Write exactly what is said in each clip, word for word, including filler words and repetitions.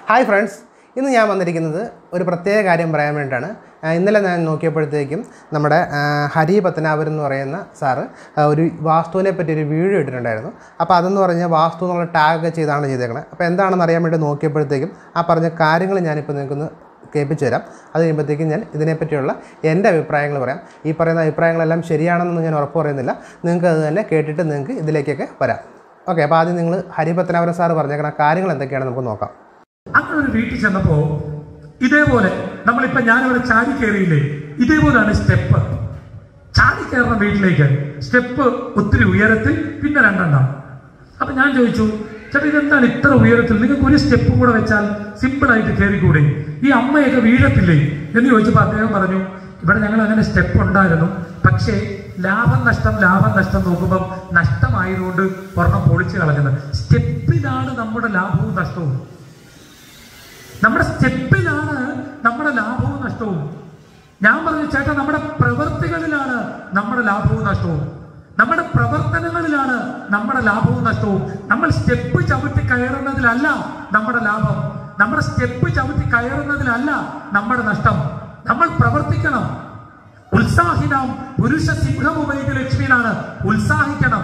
Hi friends, ഇന്ന് ഞാൻ വന്നിരിക്കുന്നത് ഒരു പ്രത്യേക കാര്യം പറയാൻ വേണ്ടിയിട്ടാണ്. ഇന്നലെ ഞാൻ നോക്കിയപ്പോഴത്തേക്കും നമ്മുടെ ഹരി പത്തനാപുരം എന്ന് പറയുന്ന സാറ് ഒരു വാസ്തുവിനെ പറ്റി ഒരു വീഡിയോ ഇട്ടിട്ടുണ്ടായിരുന്നു. അപ്പോൾ അതെന്ന് പറഞ്ഞാൽ വാസ്തു എന്നുള്ള ടാഗ് ചെയ്താണ് ചെയ്തേക്കണത്. അപ്പോൾ എന്താണെന്ന് അറിയാൻ വേണ്ടി നോക്കിയപ്പോഴത്തേക്കും ആ പറഞ്ഞ കാര്യങ്ങൾ ഞാനിപ്പോൾ നിങ്ങൾക്കൊന്ന് കേൾപ്പിച്ചു തരാം. അത് കഴിയുമ്പോഴത്തേക്കും ഞാൻ ഇതിനെപ്പറ്റിയുള്ള എൻ്റെ അഭിപ്രായങ്ങൾ പറയാം. ഈ പറയുന്ന അഭിപ്രായങ്ങളെല്ലാം ശരിയാണെന്ന് ഞാൻ ഉറപ്പ് പറയുന്നില്ല. നിങ്ങൾക്ക് അത് തന്നെ കേട്ടിട്ട് നിങ്ങൾക്ക് ഇതിലേക്കൊക്കെ വരാം. ഓക്കെ, അപ്പോൾ ആദ്യം നിങ്ങൾ ഹരി പത്തനാപുരം സാറ് പറഞ്ഞേക്കണ കാര്യങ്ങൾ എന്തൊക്കെയാണെന്ന് നമുക്ക് നോക്കാം. അങ്ങനെ ഒരു വീട്ടിൽ ചെന്നപ്പോ ഇതേപോലെ നമ്മളിപ്പോ ഞാനിവിടെ ചാടി കയറിയില്ലേ, ഇതേപോലെയാണ് സ്റ്റെപ്പ്. ചാടി കയറുന്ന വീട്ടിലേക്ക് സ്റ്റെപ്പ് ഒത്തിരി ഉയരത്തിൽ, പിന്നെ രണ്ടെണ്ണം. അപ്പൊ ഞാൻ ചോദിച്ചു, ചേട്ടാ ഇതെന്താണ് ഇത്ര ഉയരത്തിൽ, നിങ്ങൾക്ക് ഒരു സ്റ്റെപ്പും കൂടെ വെച്ചാൽ സിമ്പിൾ ആയിട്ട് കയറിക്കൂടെ, ഈ അമ്മയൊക്കെ വീഴത്തില്ലേ എന്ന് ചോദിച്ചപ്പോൾ അദ്ദേഹം പറഞ്ഞു, ഇവിടെ ഞങ്ങൾ അങ്ങനെ സ്റ്റെപ്പ് ഉണ്ടായിരുന്നു, പക്ഷേ ലാഭം നഷ്ടം ലാഭം നഷ്ടം നോക്കുമ്പോൾ നഷ്ടമായതുകൊണ്ട് ഒരെണ്ണം പൊളിച്ചു കളഞ്ഞത്. സ്റ്റെപ്പിലാണ് നമ്മുടെ ലാഭവും നഷ്ടവും. നമ്മുടെ സ്റ്റെപ്പിലാണ് നമ്മുടെ ലാഭവും നഷ്ടവും. ഞാൻ പറഞ്ഞു, ചേട്ടാ നമ്മുടെ പ്രവർത്തികളിലാണ് നമ്മുടെ ലാഭവും നഷ്ടവും, നമ്മുടെ പ്രവർത്തനങ്ങളിലാണ് നമ്മുടെ ലാഭവും നഷ്ടവും. നമ്മൾ സ്റ്റെപ്പ് ചവിട്ടി കയറുന്നതിലല്ല നമ്മുടെ ലാഭം, നമ്മുടെ സ്റ്റെപ്പ് ചവിട്ടി കയറുന്നതിലല്ല നമ്മുടെ നഷ്ടം. നമ്മൾ പ്രവർത്തിക്കണം. ഉത്സാഹിനാം പുരുഷ സിംഹമുപയോഗിച്ച ലക്ഷ്മിയാണ് ഉത്സാഹിക്കണം.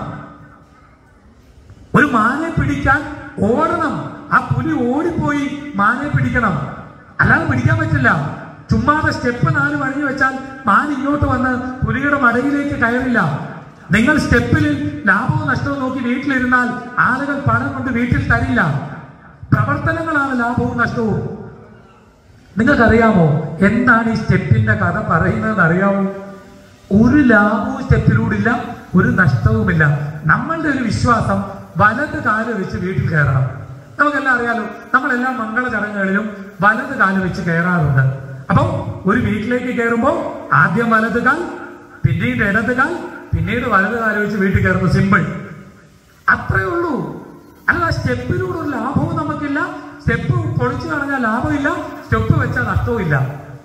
ഒരു മാനെ പിടിക്കാൻ ഓടണം. ആ പുലി ഓടിപ്പോയി മാനെ പിടിക്കണം, അല്ലാതെ പിടിക്കാൻ പറ്റില്ല. ചുമ്മാതെ സ്റ്റെപ്പ് നാല് വഴി വെച്ചാൽ മാൻ ഇങ്ങോട്ട് വന്ന് പുലിയുടെ മടയിലേക്ക് കയറില്ല. നിങ്ങൾ സ്റ്റെപ്പിൽ ലാഭവും നഷ്ടവും നോക്കി വീട്ടിലിരുന്നാൽ ആളുകൾ പണം കൊണ്ട് വീട്ടിൽ തരില്ല. പ്രവർത്തനങ്ങളാണ് ലാഭവും നഷ്ടവും. നിങ്ങൾക്കറിയാമോ എന്താണ് ഈ സ്റ്റെപ്പിന്റെ കഥ പറയുന്നത് അറിയാമോ? ഒരു ലാഭവും സ്റ്റെപ്പിലൂടില്ല, ഒരു നഷ്ടവുമില്ല. നമ്മളുടെ ഒരു വിശ്വാസം വലത് കാല് വെച്ച് വീട്ടിൽ കയറണം. നമുക്കെല്ലാം അറിയാലോ, നമ്മളെല്ലാ മംഗള ചടങ്ങുകളിലും വലത് കാല് വെച്ച് കയറാറുണ്ട്. അപ്പൊ ഒരു വീട്ടിലേക്ക് കയറുമ്പോൾ ആദ്യം വലത് കാൽ, പിന്നീട് ഇടത് കാൽ, പിന്നീട് വലത് കാല് വെച്ച് വീട്ടിൽ കയറുന്നു. സിമ്പിൾ, അത്രേ ഉള്ളൂ. അല്ല, സ്റ്റെപ്പിലൂടെ ഒരു ലാഭവും നമുക്കില്ല. സ്റ്റെപ്പ് പൊളിച്ചു കളഞ്ഞാൽ ലാഭമില്ല, സ്റ്റെപ്പ് വെച്ചാൽ നഷ്ടവും ഇല്ല.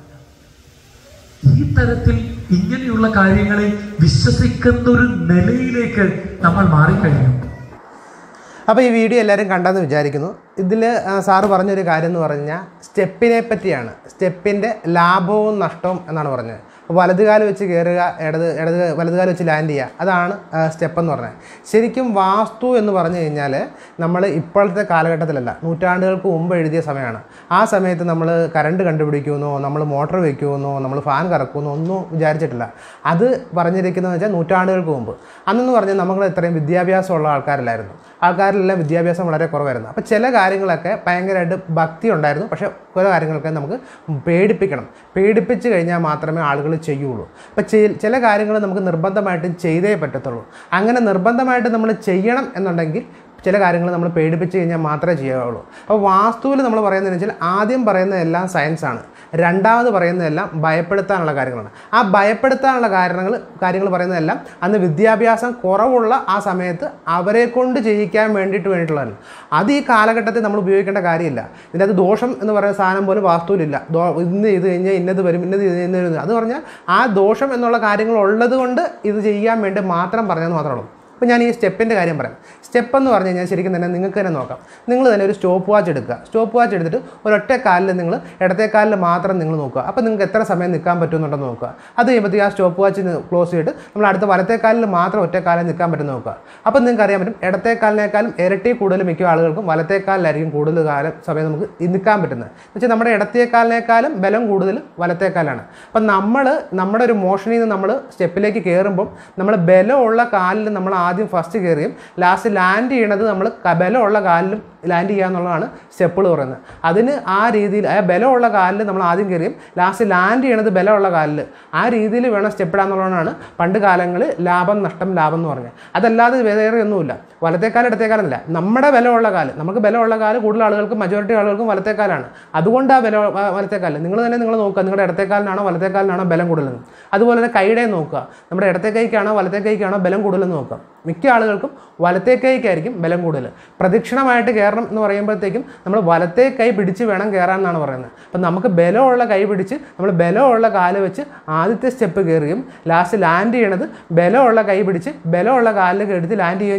ഈ തരത്തിൽ ഇങ്ങനെയുള്ള കാര്യങ്ങളെ വിശ്വസിക്കുന്ന ഒരു നിലയിലേക്ക് നമ്മൾ മാറിക്കഴിഞ്ഞു. അപ്പോൾ ഈ വീഡിയോ എല്ലാവരും കണ്ടെന്ന് വിചാരിക്കുന്നു. ഇതിൽ സാറ് പറഞ്ഞൊരു കാര്യം എന്ന് പറഞ്ഞാൽ സ്റ്റെപ്പിനെ പറ്റിയാണ്. സ്റ്റെപ്പിൻ്റെ ലാഭവും നഷ്ടവും എന്നാണ് പറഞ്ഞത്. വലതുകാല് വെച്ച് കയറുക, ഇടത് ഇടത് വലതുകാല് വെച്ച് ലാൻഡ് ചെയ്യുക, അതാണ് സ്റ്റെപ്പ് എന്ന് പറഞ്ഞത്. ശരിക്കും വാസ്തു എന്ന് പറഞ്ഞു കഴിഞ്ഞാൽ നമ്മൾ ഇപ്പോഴത്തെ കാലഘട്ടത്തിലല്ല, നൂറ്റാണ്ടുകൾക്ക് മുമ്പ് എഴുതിയ സമയമാണ്. ആ സമയത്ത് നമ്മൾ കറണ്ട് കണ്ടുപിടിക്കുമെന്നോ നമ്മൾ മോട്ടോർ വയ്ക്കുമെന്നോ നമ്മൾ ഫാൻ കറക്കുമെന്നോ ഒന്നും വിചാരിച്ചിട്ടില്ല. അത് പറഞ്ഞിരിക്കുന്നതെന്ന് വെച്ചാൽ നൂറ്റാണ്ടുകൾക്ക് മുമ്പ്. അന്നെന്ന് പറഞ്ഞാൽ നമ്മൾ ഇത്രയും വിദ്യാഭ്യാസമുള്ള ആൾക്കാരില്ലായിരുന്നു. ആൾക്കാരിലെല്ലാം വിദ്യാഭ്യാസം വളരെ കുറവായിരുന്നു. അപ്പോൾ ചില കാര്യങ്ങളൊക്കെ ഭയങ്കരമായിട്ട് ഭക്തി ഉണ്ടായിരുന്നു, പക്ഷേ ചില കാര്യങ്ങളൊക്കെ നമുക്ക് പേടിപ്പിക്കണം. പേടിപ്പിച്ച് കഴിഞ്ഞാൽ മാത്രമേ ആളുകൾ ചെയ്യുള്ളൂ. അപ്പോൾ ചില കാര്യങ്ങൾ നമുക്ക് നിർബന്ധമായിട്ടും ചെയ്തേ പറ്റത്തുള്ളൂ. അങ്ങനെ നിർബന്ധമായിട്ട് നമ്മൾ ചെയ്യണം എന്നുണ്ടെങ്കിൽ ചില കാര്യങ്ങൾ നമ്മൾ പേടിപ്പിച്ച് കഴിഞ്ഞാൽ മാത്രമേ ചെയ്യാവുള്ളൂ. അപ്പോൾ വാസ്തുവിൽ നമ്മൾ പറയുന്നതെന്ന് വെച്ചാൽ ആദ്യം പറയുന്നതെല്ലാം സയൻസാണ്, രണ്ടാമത് പറയുന്നതെല്ലാം ഭയപ്പെടുത്താനുള്ള കാര്യങ്ങളാണ്. ആ ഭയപ്പെടുത്താനുള്ള കാരണങ്ങൾ കാര്യങ്ങൾ പറയുന്നതെല്ലാം അന്ന് വിദ്യാഭ്യാസം കുറവുള്ള ആ സമയത്ത് അവരെ കൊണ്ട് ചെയ്യിക്കാൻ വേണ്ടിയിട്ട് വേണ്ടിയിട്ടുള്ളതാണ്. അത് ഈ കാലഘട്ടത്തിൽ നമ്മൾ ഉപയോഗിക്കേണ്ട കാര്യമില്ല. ഇതിൻ്റെ അത് ദോഷം എന്ന് പറയുന്ന സാധനം പോലും വാസ്തുവിലില്ല. ദോ ഇന്ന് ചെയ്ത് കഴിഞ്ഞാൽ ഇന്നത് വരും, ഇന്നത് ഇന്നത് അത് പറഞ്ഞാൽ ആ ദോഷം എന്നുള്ള കാര്യങ്ങൾ ഉള്ളത് കൊണ്ട് ഇത് ചെയ്യാൻ വേണ്ടി മാത്രം പറഞ്ഞതെന്ന് മാത്രമേ ഉള്ളൂ. അപ്പോൾ ഞാൻ ഈ സ്റ്റെപ്പിൻ്റെ കാര്യം പറയാം. സ്റ്റെപ്പ് എന്ന് പറഞ്ഞു കഴിഞ്ഞാൽ ശരിക്കും തന്നെ നിങ്ങൾക്ക് തന്നെ നോക്കാം. നിങ്ങൾ തന്നെ ഒരു സ്റ്റോപ്പ് വാച്ച് എടുക്കുക. സ്റ്റോപ്പ് വാച്ച് എടുത്തിട്ട് ഒരൊറ്റ കാലിൽ നിങ്ങൾ ഇടത്തെ കാലിൽ മാത്രം നിങ്ങൾ നോക്കുക. അപ്പോൾ നിങ്ങൾക്ക് എത്ര സമയം നിൽക്കാൻ പറ്റുമെന്നുണ്ടെന്ന് നോക്കുക. അത് കഴിയുമ്പോഴത്തേക്ക് ആ സ്റ്റോപ്പ് വാച്ച് ക്ലോസ് ചെയ്തിട്ട് നമ്മൾ അടുത്ത വലത്തെ കാലിൽ മാത്രം ഒറ്റ കാലിൽ നിൽക്കാൻ പറ്റുമെന്ന് നോക്കുക. അപ്പോൾ നിങ്ങൾക്ക് അറിയാൻ പറ്റും ഇടത്തെ കാലിനേക്കാളും ഇരട്ടി കൂടുതൽ മിക്ക ആളുകൾക്കും വലത്തെ കാലിലായിരിക്കും കൂടുതൽ കാലം സമയം നമുക്ക് നിൽക്കാൻ പറ്റുന്നത്. എന്ന് വെച്ചാൽ നമ്മുടെ ഇടത്തെ കാലിനേക്കാളും ബലം കൂടുതൽ വലത്തെ കാലാണ്. അപ്പം നമ്മൾ നമ്മുടെ ഒരു മോഷനിൽ നിന്ന് നമ്മൾ സ്റ്റെപ്പിലേക്ക് കയറുമ്പം നമ്മൾ ബലമുള്ള കാലിൽ നമ്മൾ ആദ്യം ഫസ്റ്റ് കയറിയും ലാസ്റ്റ് ലാൻഡ് ചെയ്യണത് നമ്മൾ ബലമുള്ള കാലിലും ലാൻഡ് ചെയ്യുക എന്നുള്ളതാണ് സ്റ്റെപ്പുകൾ പറയുന്നത്. അതിന് ആ രീതിയിൽ ആ ബലമുള്ള കാലിൽ നമ്മൾ ആദ്യം കയറിയും ലാസ്റ്റ് ലാൻഡ് ചെയ്യണത് ബലമുള്ള കാലിൽ ആ രീതിയിൽ വേണം സ്റ്റെപ്പ് ഇടാൻ എന്നുള്ളതാണ് പണ്ട് കാലങ്ങളിൽ ലാഭം നഷ്ടം ലാഭം എന്ന് പറഞ്ഞത്. അതല്ലാതെ വേറെ ഒന്നുമില്ല. വലത്തേക്കാലം ഇടത്തേക്കാലല്ല, നമ്മുടെ ബലമുള്ള കാല്, നമുക്ക് ബലമുള്ള കാല് കൂടുതൽ ആളുകൾക്കും മജോറിറ്റി ആളുകൾക്കും വലത്തേക്കാലാണ്. അതുകൊണ്ട് ആ ബല വലത്തേക്കാല് നിങ്ങൾ തന്നെ നിങ്ങൾ നോക്കുക, നിങ്ങളുടെ ഇടത്തേക്കാലിനാണോ വലത്തേക്കാലിനാണോ ബലം കൂടുതലെന്ന്. അതുപോലെ തന്നെ കൈയുടെ നോക്കുക, നമ്മുടെ ഇടത്തെ കൈക്കാണോ വലത്തെ കൈക്കാണോ ബലം കൂടുതലെന്ന് നോക്കുക. മിക്ക ആളുകൾക്കും വലത്തെ കൈക്കായിരിക്കും ബലം കൂടുതൽ. പ്രദക്ഷിണമായിട്ട് കയറണം എന്ന് പറയുമ്പോഴത്തേക്കും നമ്മൾ വലത്തെ കൈ പിടിച്ച് വേണം കയറാൻ എന്നാണ് പറയുന്നത്. അപ്പം നമുക്ക് ബലമുള്ള കൈ പിടിച്ച് നമ്മൾ ബലമുള്ള കാല് വെച്ച് ആദ്യത്തെ സ്റ്റെപ്പ് കയറുകയും ലാസ്റ്റ് ലാൻഡ് ചെയ്യണത് ബലമുള്ള കൈ പിടിച്ച് ബലമുള്ള കാലിൽ എടുത്ത് ലാൻഡ് ചെയ്യുകയും ചെയ്യുമ്പോൾ നമ്മൾ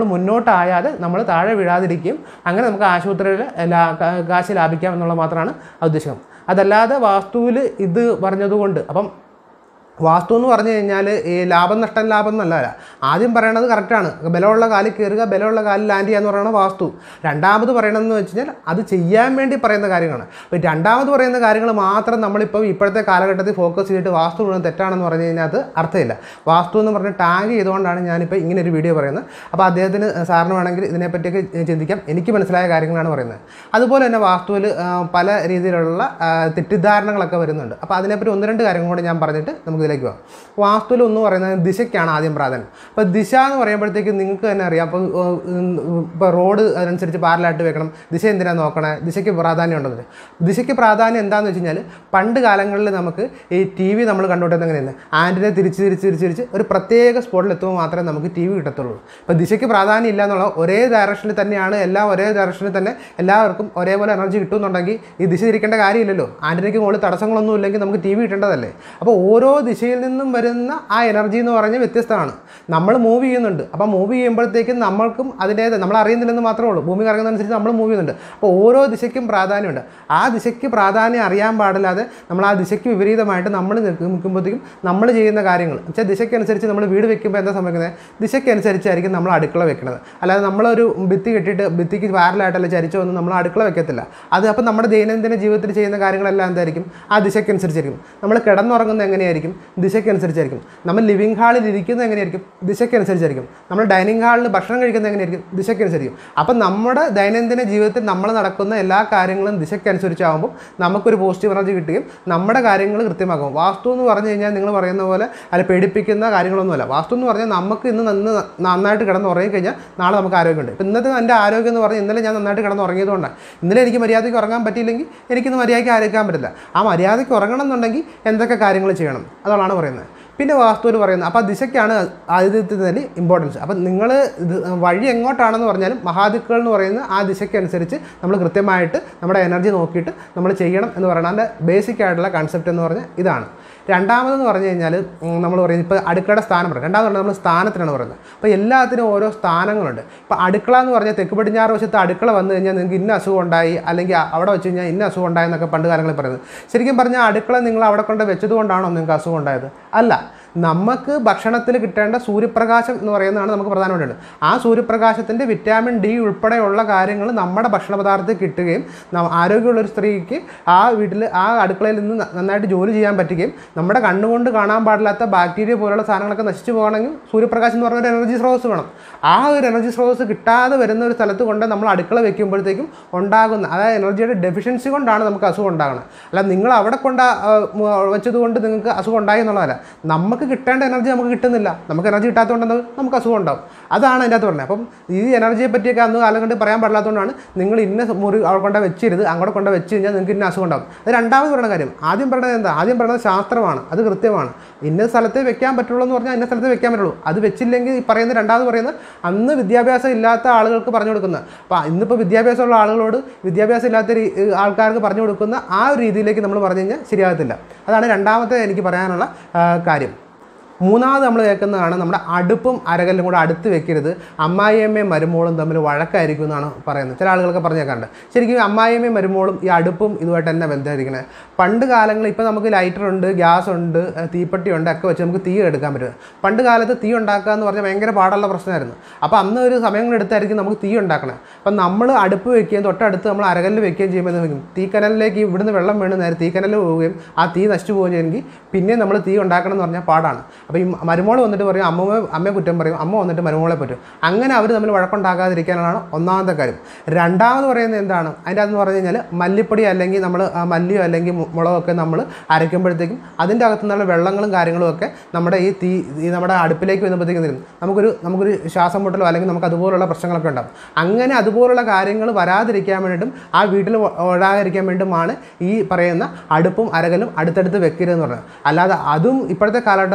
നമ്മൾ മുന്നോട്ടായാതെ നമ്മൾ താഴെ വീഴാതിരിക്കുകയും അങ്ങനെ നമുക്ക് ആശുപത്രിയിൽ കാശ് ലാഭിക്കാം എന്നുള്ളത് മാത്രമാണ് ഉദ്ദേശിക്കുന്നത്. അതല്ലാതെ വാസ്തുവിൽ ഇത് പറഞ്ഞതുകൊണ്ട് അപ്പം വാസ്തു എന്ന് പറഞ്ഞു കഴിഞ്ഞാൽ ഈ ലാഭം നഷ്ടം ലാഭം എന്നല്ല. ആദ്യം പറയണത് കറക്റ്റാണ്, ബലമുള്ള കാലിൽ കയറുക, ബലമുള്ള കാലിൽ ലാൻഡ് ചെയ്യുക എന്ന് പറയുന്നത് വാസ്തു. രണ്ടാമത് പറയണമെന്ന് വെച്ച് കഴിഞ്ഞാൽ അത് ചെയ്യാൻ വേണ്ടി പറയുന്ന കാര്യങ്ങളാണ്. അപ്പോൾ രണ്ടാമത് പറയുന്ന കാര്യങ്ങൾ മാത്രം നമ്മളിപ്പോൾ ഇപ്പോഴത്തെ കാലഘട്ടത്തിൽ ഫോക്കസ് ചെയ്തിട്ട് വാസ്തു മുഴുവൻ തെറ്റാണെന്ന് പറഞ്ഞു കഴിഞ്ഞാൽ അത് അർത്ഥമില്ല. വാസ്തു എന്ന് പറഞ്ഞ് ടാഗ് ചെയ്തുകൊണ്ടാണ് ഞാനിപ്പോൾ ഇങ്ങനെ ഒരു വീഡിയോ പറയുന്നത്. അപ്പോൾ അദ്ദേഹത്തിന് സാറിന് വേണമെങ്കിൽ ഇതിനെപ്പറ്റിയൊക്കെ ചിന്തിക്കാം. എനിക്ക് മനസ്സിലായ കാര്യങ്ങളാണ് പറയുന്നത്. അതുപോലെ തന്നെ വാസ്തുവിൽ പല രീതിയിലുള്ള തെറ്റിദ്ധാരണകളൊക്കെ വരുന്നുണ്ട്. അപ്പോൾ അതിനെപ്പറ്റി ഒന്ന് രണ്ട് കാര്യങ്ങൾ കൂടി ഞാൻ പറഞ്ഞിട്ട് നമുക്ക് ഇതിലേക്ക് പോകാം. വാസ്തുവിൽ ഒന്ന് പറയുന്നത് ദിശയ്ക്കാണ് ആദ്യം പ്രാധാന്യം. അപ്പോൾ ദിശ എന്ന് പറയുമ്പോഴത്തേക്ക് നിങ്ങൾക്ക് തന്നെ അറിയാം. അപ്പോൾ ഇപ്പോൾ റോഡ് അതിനനുസരിച്ച് പാരലായിട്ട് വെക്കണം, ദിശ എന്തിനാണ് നോക്കണേ, ദിശയ്ക്ക് പ്രാധാന്യം ഉണ്ടെന്ന്. ദിശയ്ക്ക് പ്രാധാന്യം എന്താണെന്ന് വെച്ച് കഴിഞ്ഞാൽ പണ്ട് കാലങ്ങളിൽ നമുക്ക് ഈ ടി വി നമ്മൾ കണ്ടുകൊണ്ടിരുന്നത് എങ്ങനെയാണ്, ആൻറ്റിനെ തിരിച്ച് തിരിച്ച് തിരിച്ച് തിരിച്ച് ഒരു പ്രത്യേക സ്പോട്ടിൽ എത്തുമ്പോൾ മാത്രമേ നമുക്ക് ടി വി കിട്ടത്തുള്ളൂ. അപ്പോൾ ദിശയ്ക്ക് പ്രാധാന്യം ഇല്ല എന്നുള്ള ഒരേ ഡയറക്ഷനിൽ തന്നെയാണ് എല്ലാം ഒരേ ഡയറക്ഷനിൽ തന്നെ എല്ലാവർക്കും ഒരേപോലെ എനർജി കിട്ടുമെന്നുണ്ടെങ്കിൽ ഈ ദിശ തിരിക്കേണ്ട കാര്യമില്ലല്ലോ. ആൻറ്റിനയ്ക്ക് മുകളിൽ തടസ്സങ്ങളൊന്നും ഇല്ലെങ്കിൽ നമുക്ക് ടി വി കിട്ടേണ്ടതല്ലേ. അപ്പോൾ ഓരോ ദിശയിൽ നിന്നും വരുന്ന ആ എനർജി എന്ന് പറഞ്ഞാൽ വ്യത്യസ്തമാണ്. നമ്മൾ മൂവ് ചെയ്യുന്നുണ്ട്. അപ്പോൾ മൂവ് ചെയ്യുമ്പോഴത്തേക്കും നമ്മൾക്കും അതിൻ്റെ നമ്മൾ അറിയുന്നില്ലെന്ന് മാത്രമേ ഉള്ളൂ. ഭൂമി കറങ്ങുന്നതനുസരിച്ച് നമ്മൾ മൂവ് ചെയ്യുന്നുണ്ട്. അപ്പോൾ ഓരോ ദിശയ്ക്കും പ്രാധാന്യമുണ്ട്. ആ ദിശയ്ക്ക് പ്രാധാന്യം അറിയാൻ പാടില്ലാതെ നമ്മൾ ആ ദിശയ്ക്ക് വിപരീതമായിട്ട് നമ്മൾ നിൽക്കുമ്പോഴത്തേക്കും നമ്മൾ ചെയ്യുന്ന കാര്യങ്ങൾ വെച്ചാൽ ദിശയ്ക്കനുസരിച്ച് നമ്മൾ വീട് വെക്കുമ്പോൾ എന്താ സംഭവിക്കുന്നത്, ദിശയ്ക്കനുസരിച്ചായിരിക്കും നമ്മൾ അടുക്കള വെക്കുന്നത്. അല്ലാതെ നമ്മളൊരു ഭിത്തി കെട്ടിയിട്ട് ഭിത്തിക്ക് പാരലായിട്ടല്ല ചരിച്ചു വന്ന് നമ്മൾ അടുക്കള വെക്കത്തില്ല. അത് അപ്പോൾ നമ്മുടെ ദൈനംദിന ജീവിതത്തിൽ ചെയ്യുന്ന കാര്യങ്ങളെല്ലാം എന്തായിരിക്കും, ആ ദിശയ്ക്കനുസരിച്ചായിരിക്കും. നമ്മൾ കിടന്നുറങ്ങുന്നത് എങ്ങനെയായിരിക്കും, ദിശയ്ക്കനുസരിച്ചായിരിക്കും. നമ്മൾ ലിവിങ് ഹാളിൽ ഇരിക്കുന്നത് എങ്ങനെയായിരിക്കും, ദിശയ്ക്കനുസരിച്ചായിരിക്കും. നമ്മൾ ഡൈനിങ് ഹാളിൽ ഭക്ഷണം കഴിക്കുന്നത് എങ്ങനെയായിരിക്കും, ദിശയ്ക്കനുസരിക്കും. അപ്പം നമ്മുടെ ദൈനംദിന ജീവിതത്തിൽ നമ്മൾ നടക്കുന്ന എല്ലാ കാര്യങ്ങളും ദിശയ്ക്കനുസരിച്ചാകുമ്പോൾ നമുക്കൊരു പോസിറ്റീവ് എനർജി കിട്ടുകയും നമ്മുടെ കാര്യങ്ങൾ കൃത്യമാകും. വാസ്തു എന്ന് പറഞ്ഞു കഴിഞ്ഞാൽ നിങ്ങൾ പറയുന്ന പോലെ അല്ല പേടിപ്പിക്കുന്ന കാര്യങ്ങളൊന്നുമല്ല. വാസ്തു എന്ന് പറഞ്ഞാൽ നമുക്ക് ഇന്ന് നന്ന് നന്നായിട്ട് കിടന്ന് ഉറങ്ങിക്കഴിഞ്ഞാൽ നാളെ നമുക്ക് ആരോഗ്യമുണ്ട്. ഇപ്പോൾ ഇന്നത്തെ എൻ്റെ ആരോഗ്യം എന്ന് പറഞ്ഞാൽ ഇന്നലെ ഞാൻ നന്നായിട്ട് കിടന്ന് ഉറങ്ങിയതുകൊണ്ടാണ്. ഇന്നലെ എനിക്ക് മര്യാദയ്ക്ക് ഉറങ്ങാൻ പറ്റിയില്ലെങ്കിൽ എനിക്കിന്ന് മര്യാദയ്ക്ക് ആരോഗ്യം പറ്റില്ല. ആ മര്യാദയ്ക്ക് ഉറങ്ങണം എന്നുണ്ടെങ്കിൽ എന്തൊക്കെ കാര്യങ്ങൾ ചെയ്യണം അതാണ് പറയുന്നത്. പിന്നെ വാസ്തുവിൽ പറയുന്നത് അപ്പോൾ ദിശയ്ക്കാണ് ആദ്യത്തിൽ ഇമ്പോർട്ടൻസ്. അപ്പം നിങ്ങൾ ഇത് വഴി എങ്ങോട്ടാണെന്ന് പറഞ്ഞാലും മഹാദിക്കുകൾ എന്ന് പറയുന്ന ആ ദിശയ്ക്കനുസരിച്ച് നമ്മൾ കൃത്യമായിട്ട് നമ്മുടെ എനർജി നോക്കിയിട്ട് നമ്മൾ ചെയ്യണം എന്ന് പറയുന്നത് അതിൻ്റെ ബേസിക് ആയിട്ടുള്ള കൺസെപ്റ്റ് എന്ന് പറഞ്ഞാൽ ഇതാണ്. രണ്ടാമതെന്ന് പറഞ്ഞു കഴിഞ്ഞാൽ നമ്മൾ പറയുന്നത് ഇപ്പോൾ അടുക്കളയുടെ സ്ഥാനം പറയും. രണ്ടാമത് പറഞ്ഞാൽ നമ്മൾ സ്ഥാനത്തിനാണ് പറയുന്നത്. അപ്പോൾ എല്ലാത്തിനും ഓരോ സ്ഥാനങ്ങളുണ്ട്. ഇപ്പോൾ അടുക്കള എന്ന് പറഞ്ഞാൽ തെക്ക് പടിഞ്ഞാറ് വശത്ത് അടുക്കള വന്നു കഴിഞ്ഞാൽ നിങ്ങൾക്ക് ഇന്ന അസുഖം ഉണ്ടായി, അല്ലെങ്കിൽ അവിടെ വെച്ച് കഴിഞ്ഞാൽ ഇന്ന അസുഖം ഉണ്ടായി എന്നൊക്കെ പണ്ട് കാലങ്ങളിൽ പറയുന്നത്. ശരിക്കും പറഞ്ഞാൽ അടുക്കള നിങ്ങൾ അവിടെ കൊണ്ട് വെച്ചത് കൊണ്ടാണോ നിങ്ങൾക്ക് അസുഖം ഉണ്ടായത്? അല്ല, നമുക്ക് ഭക്ഷണത്തിൽ കിട്ടേണ്ട സൂര്യപ്രകാശം എന്ന് പറയുന്നതാണ് നമുക്ക് പ്രധാനമായിട്ട്. ആ സൂര്യപ്രകാശത്തിൻ്റെ വിറ്റാമിൻ ഡി ഉൾപ്പെടെയുള്ള കാര്യങ്ങൾ നമ്മുടെ ഭക്ഷണ പദാർത്ഥത്തിൽ കിട്ടുകയും ആരോഗ്യമുള്ളൊരു സ്ത്രീക്ക് ആ വീട്ടിൽ ആ അടുക്കളയിൽ നിന്ന് നന്നായിട്ട് ജോലി ചെയ്യാൻ പറ്റുകയും നമ്മുടെ കണ്ണുകൊണ്ട് കാണാൻ പാടില്ലാത്ത ബാക്ടീരിയ പോലുള്ള സാധനങ്ങളൊക്കെ നശിച്ചു പോകണമെങ്കിൽ സൂര്യപ്രകാശം എന്ന് പറഞ്ഞ ഒരു എനർജി സ്രോതസ് വേണം. ആ ഒരു എനർജി സ്രോതസ് കിട്ടാതെ വരുന്ന ഒരു സ്ഥലത്ത് കൊണ്ട് നമ്മൾ അടുക്കള വെക്കുമ്പോഴത്തേക്കും ഉണ്ടാകുന്ന അതായത് എനർജിയുടെ ഡെഫിഷ്യൻസി കൊണ്ടാണ് നമുക്ക് അസുഖം ഉണ്ടാകുന്നത്. അല്ല നിങ്ങൾ അവിടെ കൊണ്ട് വെച്ചതുകൊണ്ട് നിങ്ങൾക്ക് അസുഖം ഉണ്ടായി എന്നുള്ളതല്ല. നമുക്ക് കിട്ടേണ്ട എനർജി നമുക്ക് കിട്ടുന്നില്ല. നമുക്ക് എനർജി കിട്ടാത്തതുകൊണ്ട് നമുക്ക് അസുഖം ഉണ്ടാവും. അതാണ് അതിൻ്റെ അകത്ത് പറഞ്ഞത്. അപ്പം ഈ എനർജിയെ പറ്റിയൊക്കെ അന്ന് കാലം കൊണ്ട് പറയാൻ പാടില്ലാത്തതുകൊണ്ടാണ് നിങ്ങൾ ഇന്ന മുറി അവിടെ കൊണ്ട് വെച്ചിരുത് അങ്ങോട്ട് കൊണ്ട് വെച്ച് കഴിഞ്ഞാൽ നിങ്ങൾക്ക് ഇന്ന അസുഖം ഉണ്ടാവും. അത് രണ്ടാമത് പറയുന്ന കാര്യം. ആദ്യം പറയുന്നത് എന്താ, ആദ്യം പറയുന്നത് ശാസ്ത്രമാണ്, അത് കൃത്യമാണ്. ഇന്ന സ്ഥലത്തെ വെക്കാൻ പറ്റുള്ളൂ എന്ന് പറഞ്ഞാൽ ഇന്ന സ്ഥലത്ത് വെക്കാൻ പറ്റുള്ളൂ. അത് വെച്ചില്ലെങ്കിൽ ഈ പറയുന്ന രണ്ടാമത് പറയുന്നത് അന്ന് വിദ്യാഭ്യാസം ഇല്ലാത്ത ആളുകൾക്ക് പറഞ്ഞു കൊടുക്കുന്നത്. അപ്പോൾ ഇന്നിപ്പോൾ വിദ്യാഭ്യാസമുള്ള ആളുകളോട് വിദ്യാഭ്യാസം ഇല്ലാത്ത ആൾക്കാർക്ക് പറഞ്ഞു കൊടുക്കുന്ന ആ ഒരു രീതിയിലേക്ക് നമ്മൾ പറഞ്ഞു കഴിഞ്ഞാൽ ശരിയാകത്തില്ല. അതാണ് രണ്ടാമത്തെ എനിക്ക് പറയാനുള്ള കാര്യം. മൂന്നാമത് നമ്മൾ കേൾക്കുന്നതാണ് നമ്മുടെ അടുപ്പും അരകല്ലും കൂടെ അടുത്ത് വെക്കരുത്, അമ്മായിയമ്മയും മരുമോളും തമ്മിൽ വഴക്കായിരിക്കും എന്നാണ് പറയുന്നത്. ചില ആളുകളൊക്കെ പറഞ്ഞേക്കാണ്ട്. ശരിക്കും അമ്മായിയമ്മയും മരുമോളും ഈ അടുപ്പും ഇതുമായിട്ട് തന്നെ ബന്ധമായിരിക്കണേ. പണ്ട് കാലങ്ങളിൽ ഇപ്പോൾ നമുക്ക് ലൈറ്ററുണ്ട്, ഗ്യാസ് ഉണ്ട്, തീപ്പെട്ടിയുണ്ട്, ഒക്കെ വെച്ച് നമുക്ക് തീ എടുക്കാൻ പറ്റും. പണ്ട് കാലത്ത് തീ ഉണ്ടാക്കുക എന്ന് പറഞ്ഞാൽ ഭയങ്കര പാടുള്ള പ്രശ്നമായിരുന്നു. അപ്പോൾ അന്ന് ഒരു സമയങ്ങളെടുത്തായിരിക്കും നമുക്ക് തീ ഉണ്ടാക്കണേ. അപ്പം നമ്മൾ അടുപ്പ് വെക്കുകയും തൊട്ടടുത്ത് നമ്മൾ അരകല്ല് വെക്കുകയും ചെയ്യുമ്പോൾ എന്ത് വയ്ക്കും, തീക്കനലിലേക്ക് ഇവിടുന്ന് വെള്ളം വീണ് നേരെ തീക്കനൽ പോവുകയും ആ തീ നശിച്ചു പോവുകയും ചെയ്യെങ്കിൽ പിന്നെ നമ്മൾ തീ ഉണ്ടാക്കണം എന്ന് പറഞ്ഞാൽ പാടാണ്. അപ്പോൾ ഈ മരുമോൾ വന്നിട്ട് പറയും അമ്മ അമ്മയെ കുറ്റം പറയും, അമ്മ വന്നിട്ട് മരുമോളെ പറ്റും. അങ്ങനെ അവർ തമ്മിൽ വഴക്കുണ്ടാക്കാതിരിക്കാനാണ് ഒന്നാമത്തെ കാര്യം. രണ്ടാമത് പറയുന്നത് എന്താണ്, അതിൻ്റെ അതെന്ന് പറഞ്ഞു കഴിഞ്ഞാൽ മല്ലിപ്പൊടി അല്ലെങ്കിൽ നമ്മൾ മല്ലിയോ അല്ലെങ്കിൽ മുളകൊക്കെ നമ്മൾ അരയ്ക്കുമ്പോഴത്തേക്കും അതിൻ്റെ അകത്തു നിന്നുള്ള വെള്ളങ്ങളും കാര്യങ്ങളും ഒക്കെ നമ്മുടെ ഈ തീ ഈ നമ്മുടെ അടുപ്പിലേക്ക് വരുമ്പോഴത്തേക്കും തരും നമുക്കൊരു നമുക്കൊരു ശ്വാസം മുട്ടലോ അല്ലെങ്കിൽ നമുക്ക് അതുപോലുള്ള പ്രശ്നങ്ങളൊക്കെ ഉണ്ടാകും. അങ്ങനെ അതുപോലുള്ള കാര്യങ്ങൾ വരാതിരിക്കാൻ വേണ്ടിയിട്ടും ആ വീട്ടിൽ ഓടാതിരിക്കാൻ വേണ്ടിയുമാണ് ഈ പറയുന്ന അടുപ്പും അരകലും അടുത്തടുത്ത് വെക്കരുതെന്ന് പറഞ്ഞത്. അല്ലാതെ അതും ഇപ്പോഴത്തെ കാലഘട്ടത്തിൽ ഇപ്പോൾ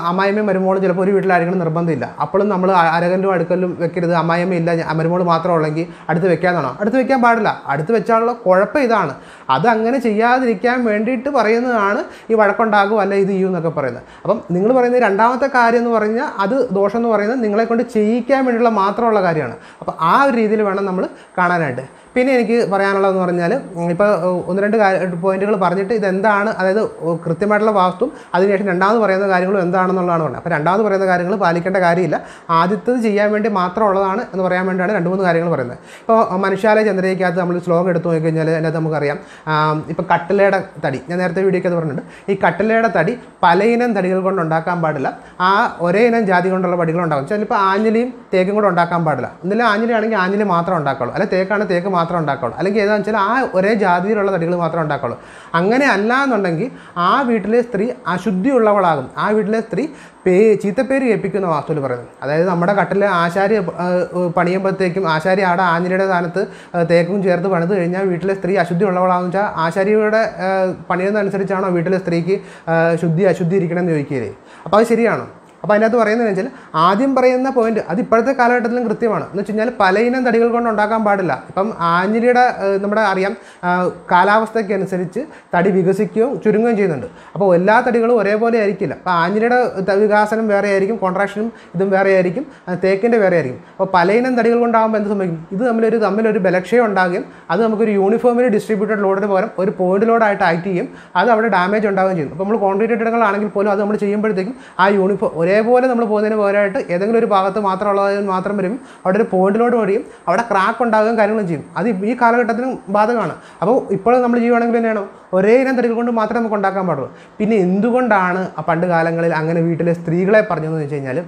അമ്മായിമ്മയും മരുമോളും ചിലപ്പോൾ ഒരു വീട്ടിലായിരിക്കണം നിർബന്ധമില്ല. അപ്പോഴും നമ്മൾ അരകല്ലും അടുക്കല്ലും വെക്കരുത്, അമ്മായിമ്മ ഇല്ല മരുമോൾ മാത്രം ഉള്ളെങ്കിൽ അടുത്ത് വെക്കാന്നാണോ? അടുത്ത് വെക്കാൻ പാടില്ല. അടുത്ത് വെച്ചാലുള്ള കുഴപ്പം ഇതാണ്. അത് അങ്ങനെ ചെയ്യാതിരിക്കാൻ വേണ്ടിയിട്ട് പറയുന്നതാണ് ഈ വഴക്കുണ്ടാകും അല്ല ഇത് ചെയ്യും എന്നൊക്കെ പറയുന്നത്. അപ്പം നിങ്ങൾ പറയുന്നത് രണ്ടാമത്തെ കാര്യം എന്ന് പറഞ്ഞാൽ അത് ദോഷം എന്ന് പറയുന്നത് നിങ്ങളെ കൊണ്ട് ചെയ്യിക്കാൻ വേണ്ടിയുള്ള മാത്രമുള്ള കാര്യമാണ്. അപ്പോൾ ആ ഒരു രീതിയിൽ വേണം നമ്മൾ കാണാനായിട്ട്. പിന്നെ എനിക്ക് പറയാനുള്ളതെന്ന് പറഞ്ഞാൽ ഇപ്പോൾ ഒന്ന് രണ്ട് പോയിന്റുകൾ പറഞ്ഞിട്ട് ഇതെന്താണ്, അതായത് കൃത്യമായിട്ടുള്ള വാസ്തുവും അതിനുശേഷം രണ്ടാമത് പറയുന്ന കാര്യങ്ങളും എന്താണെന്നുള്ളതാണ് പറഞ്ഞത്. അപ്പോൾ രണ്ടാമത് പറയുന്ന കാര്യങ്ങൾ പാലിക്കേണ്ട കാര്യമില്ല, ആദ്യത്തത് ചെയ്യാൻ വേണ്ടി മാത്രമുള്ളതാണ് എന്ന് പറയാൻ വേണ്ടിയാണ് രണ്ട് മൂന്ന് കാര്യങ്ങൾ പറയുന്നത്. ഇപ്പോൾ മനുഷ്യാലയ ചന്ദ്രയ്ക്കകത്ത് നമ്മൾ ശ്ലോകം എടുത്തു നോക്കിക്കഴിഞ്ഞാൽ അതിനകത്ത് നമുക്കറിയാം, ഇപ്പോൾ കട്ടിലയുടെ തടി, ഞാൻ നേരത്തെ വീഡിയോയ്ക്ക് അത് പറഞ്ഞിട്ടുണ്ട്, ഈ കട്ടിലയുടെ തടി പലയിനം തടികൾ കൊണ്ട് ഉണ്ടാക്കാൻ പാടില്ല, ആ ഒരേ ഇനം ജാതി കൊണ്ടുള്ള പടികൾ ഉണ്ടാകും. ചിലപ്പോൾ ആഞ്ഞിലിയും തേക്കും കൂടെ ഉണ്ടാക്കാൻ പാടില്ല. ഒന്നില്ല ആഞ്ഞിലി ആണെങ്കിൽ ആഞ്ഞിലി മാത്രം ഉണ്ടാക്കുള്ളൂ, അല്ലെങ്കിൽ തേക്കാണ് തേക്ക് മാത്രം ഉണ്ടാക്കുള്ളൂ, അല്ലെങ്കിൽ ഏതാണെന്ന് വെച്ചാൽ ആ ഒരേ ജാതിയിലുള്ള തടികൾ മാത്രം ഉണ്ടാക്കുള്ളൂ. അങ്ങനെ അല്ല എന്നുണ്ടെങ്കിൽ ആ വീട്ടിലെ സ്ത്രീ അശുദ്ധിയുള്ളവളാകും, ആ വീട്ടിലെ സ്ത്രീ പേ ചീത്തപ്പേര് കേൾപ്പിക്കുന്ന വാസ്തുവിൽ പറയുന്നത്. അതായത് നമ്മുടെ കട്ടിലെ ആശാരി പണിയുമ്പോഴത്തേക്കും ആശാരി ആടെ ആഞ്ഞിലിയുടെ സ്ഥാനത്ത് തേക്കും ചേർത്ത് പണിത് കഴിഞ്ഞാൽ വീട്ടിലെ സ്ത്രീ അശുദ്ധി ഉള്ളവളാണെന്ന് വെച്ചാൽ ആശാരിയുടെ പണിയുന്നതനുസരിച്ചാണോ വീട്ടിലെ സ്ത്രീക്ക് ശുദ്ധി അശുദ്ധി ഇരിക്കണമെന്ന് ചോദിക്കുകയില്ലേ? അപ്പോൾ അത് ശരിയാണോ? അപ്പോൾ അതിനകത്ത് പറയുന്നതെന്ന് വെച്ചാൽ ആദ്യം പറയുന്ന പോയിന്റ് അത് ഇപ്പോഴത്തെ കാലഘട്ടത്തിലും കൃത്യമാണ്. എന്ന് വെച്ച് കഴിഞ്ഞാൽ പലയിനം തടികൾ കൊണ്ട് ഉണ്ടാക്കാൻ പാടില്ല. ഇപ്പം ആഞ്ഞിലിയുടെ നമ്മുടെ അറിയാം കാലാവസ്ഥയ്ക്കനുസരിച്ച് തടി വികസിക്കുകയും ചുരുങ്ങുകയും ചെയ്യുന്നുണ്ട്. അപ്പോൾ എല്ലാ തടികളും ഒരേപോലെ ആയിരിക്കില്ല. അപ്പോൾ ആഞ്ഞിലിയുടെ വികാസനം വേറെ ആയിരിക്കും, കോൺട്രാക്ഷനും ഇതും വേറെ ആയിരിക്കും, തേക്കിൻ്റെ വേറെ ആയിരിക്കും. അപ്പോൾ പലയിനം തടികൾ കൊണ്ടാകുമ്പോൾ എന്ത് സംഭവിക്കും? ഇത് തമ്മിലൊരു തമ്മിലൊരു ബലക്ഷയം ഉണ്ടാകുകയും അത് നമുക്കൊരു യൂണിഫോമിലി ഡിസ്ട്രിബ്യൂട്ടഡ് ലോഡിന് പകരം ഒരു പോയിന്റ് ലോഡായിട്ട് ആക്ട് ചെയ്യും, അത് അവിടെ ഡാമേജ് ഉണ്ടാവുകയും ചെയ്യും. അപ്പോൾ നമ്മൾ കോൺക്രീറ്റ് കെട്ടിടങ്ങളാണെങ്കിൽ പോലും അത് നമ്മൾ ചെയ്യുമ്പോഴത്തേക്കും ആ യൂണിഫോം ഒരേപോലെ നമ്മൾ പോകുന്നതിന് പകരമായിട്ട് ഏതെങ്കിലും ഒരു ഭാഗത്ത് മാത്രമുള്ളതിന് മാത്രം വരും, അവിടെ ഒരു പോയിന്റിലോട്ട് വഴിയും അവിടെ ക്രാക്ക് ഉണ്ടാകുകയും കാര്യങ്ങളും ചെയ്യും. അത് ഈ കാലഘട്ടത്തിനും ബാധകമാണ്. അപ്പോൾ ഇപ്പോൾ നമ്മൾ ചെയ്യുവാണെങ്കിൽ തന്നെയാണോ ഒരേ ഇനം തടികൾ കൊണ്ട് മാത്രമേ നമുക്ക് ഉണ്ടാക്കാൻ പാടുള്ളൂ. പിന്നെ എന്തുകൊണ്ടാണ് ആ പണ്ട് കാലങ്ങളിൽ അങ്ങനെ വീട്ടിലെ സ്ത്രീകളെ പറഞ്ഞതെന്ന് വെച്ച് കഴിഞ്ഞാൽ